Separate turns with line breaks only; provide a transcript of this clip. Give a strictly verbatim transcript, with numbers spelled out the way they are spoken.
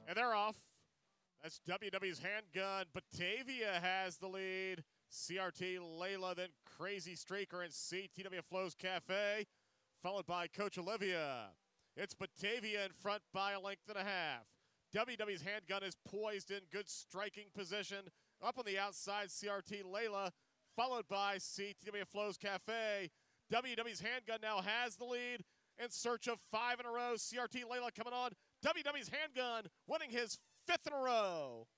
And they're off. That's W W's Handgun. Batavia has the lead. C R T Layla, then Crazy Streaker and C T W Flows Cafe, followed by Coach Olivia. It's Batavia in front by a length and a half. W W's Handgun is poised in good striking position. Up on the outside, C R T Layla, followed by C T W Flows Cafe. W W's Handgun now has the lead in search of five in a row. C R T Layla coming on. W W's Handgun winning his fifth in a row.